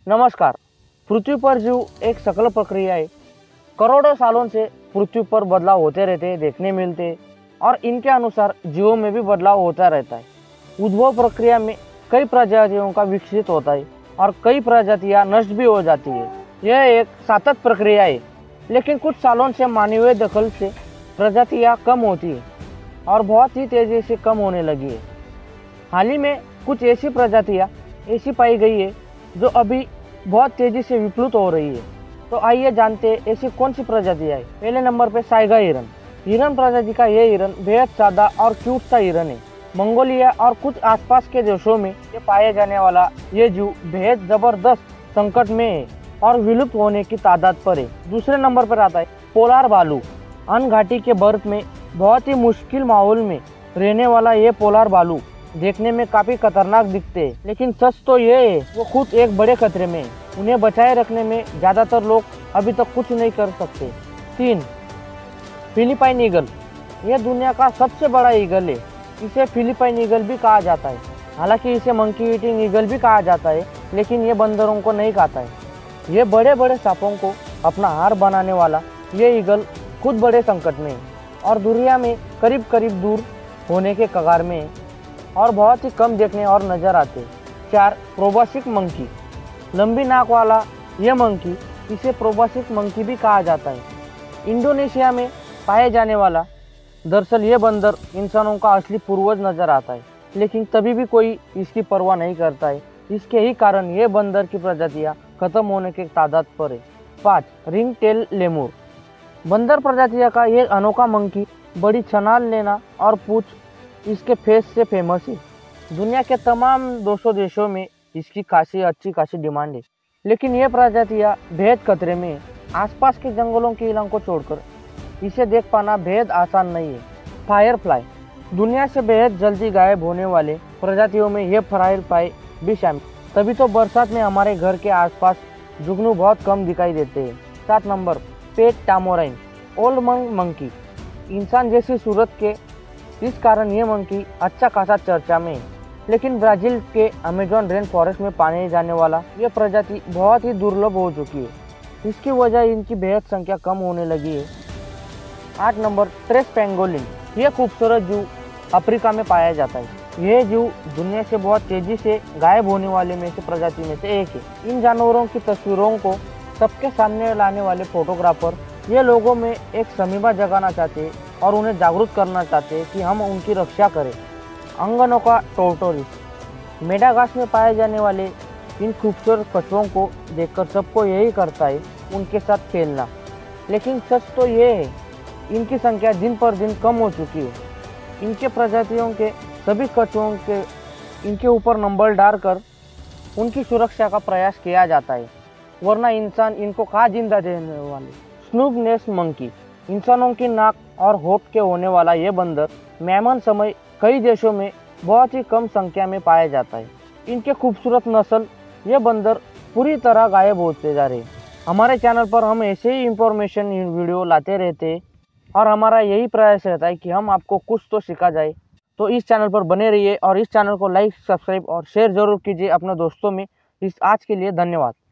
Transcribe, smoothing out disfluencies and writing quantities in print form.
नमस्कार। पृथ्वी पर जीव एक सकल प्रक्रिया है। करोड़ों सालों से पृथ्वी पर बदलाव होते रहते देखने मिलते और इनके अनुसार जीवों में भी बदलाव होता रहता है। उद्भव प्रक्रिया में कई प्रजातियों का विकसित होता है और कई प्रजातियां नष्ट भी हो जाती है। यह एक सतत प्रक्रिया है, लेकिन कुछ सालों से मानवीय दखल से प्रजातियां कम होती है और बहुत ही तेजी से कम होने लगी है। हाल ही में कुछ ऐसी प्रजातियां ऐसी पाई गई है जो अभी बहुत तेजी से विलुप्त हो रही है। तो आइए जानते हैं ऐसी कौन सी प्रजातियां है। पहले नंबर पे साइगा हिरन। हिरन प्रजाति का यह हिरन बेहद सादा और क्यूट सा हिरन है। मंगोलिया और कुछ आसपास के देशों में ये पाया जाने वाला ये जीव बेहद जबरदस्त संकट में है और विलुप्त होने की तादाद पर है। दूसरे नंबर पर आता है पोलार भालू। अनघाटी के बर्फ में बहुत ही मुश्किल माहौल में रहने वाला ये पोलार भालू देखने में काफी खतरनाक दिखते हैं, लेकिन सच तो ये है वो खुद एक बड़े खतरे में है। उन्हें बचाए रखने में ज्यादातर लोग अभी तक कुछ नहीं कर सकते। 3. Philippine eagle. यह दुनिया का सबसे बड़ा ईगल है। इसे फिलिपाइन ईगल भी कहा जाता है। हालांकि इसे मंकी ईटिंग ईगल भी कहा जाता है, लेकिन ये बंदरों को नहीं खाता है। ये बड़े बड़े सांपों को अपना आहार बनाने वाला ये ईगल खुद बड़े संकट में है और दुनिया में करीब करीब दूर होने के कगार में है और बहुत ही कम देखने और नजर आते। 4. Proboscis monkey. लंबी नाक वाला यह मंकी, इसे प्रोबासिक मंकी भी कहा जाता है, इंडोनेशिया में पाए जाने वाला। दरअसल ये बंदर इंसानों का असली पूर्वज नजर आता है, लेकिन तभी भी कोई इसकी परवाह नहीं करता है। इसके ही कारण ये बंदर की प्रजातियां खत्म होने के तादाद पर है। 5. Ring tail lemur. बंदर प्रजातियों का ये अनोखा मंकी बड़ी छनाल लेना और पूछ इसके फेस से फेमस है। दुनिया के तमाम 200 देशों में इसकी अच्छी खासी डिमांड है, लेकिन ये प्रजातियां बेहद खतरे में है। आसपास के जंगलों के इलाकों को छोड़कर इसे देख पाना बेहद आसान नहीं है। फायरफ्लाई। दुनिया से बेहद जल्दी गायब होने वाले प्रजातियों में ये फायरफ्लाई भी शामिल। तभी तो बरसात में हमारे घर के आसपास जुगनू बहुत कम दिखाई देते हैं। 7 नंबर पेट टामोराइन। Old monkey. इंसान जैसी सूरत के इस कारण ये मंकी अच्छा खासा चर्चा में है, लेकिन ब्राजील के अमेज़न रेन फॉरेस्ट में पाने जाने वाला ये प्रजाति बहुत ही दुर्लभ हो चुकी है। इसकी वजह इनकी बेहद संख्या कम होने लगी है। 8 नंबर ट्रेस पेंगोलिन। यह खूबसूरत जीव अफ्रीका में पाया जाता है। यह जीव दुनिया से बहुत तेजी से गायब होने वाले में से प्रजाति में से एक है। इन जानवरों की तस्वीरों को सबके सामने लाने वाले फोटोग्राफर ये लोगों में एक शमीमा जगाना चाहते हैं और उन्हें जागरूक करना चाहते हैं कि हम उनकी रक्षा करें। अंगनों का टोर्टोइस। मेडागास्कर में पाए जाने वाले इन खूबसूरत कछुओं को देखकर सबको यही करता है उनके साथ खेलना, लेकिन सच तो ये है इनकी संख्या दिन पर दिन कम हो चुकी है। इनके प्रजातियों के सभी कछुओं के इनके ऊपर नंबर डालकर उनकी सुरक्षा का प्रयास किया जाता है, वरना इंसान इनको कहाँ जिंदा देने वाले। Snub nose monkey. इंसानों की नाक और होठ के होने वाला ये बंदर मेहमान समय कई देशों में बहुत ही कम संख्या में पाया जाता है। इनके खूबसूरत नस्ल ये बंदर पूरी तरह गायब होते जा रहे हैं। हमारे चैनल पर हम ऐसे ही इंफॉर्मेशन वीडियो लाते रहते हैं और हमारा यही प्रयास रहता है कि हम आपको कुछ तो सिखा जाए। तो इस चैनल पर बने रहिए और इस चैनल को लाइक, सब्सक्राइब और शेयर जरूर कीजिए अपने दोस्तों में। आज के लिए धन्यवाद।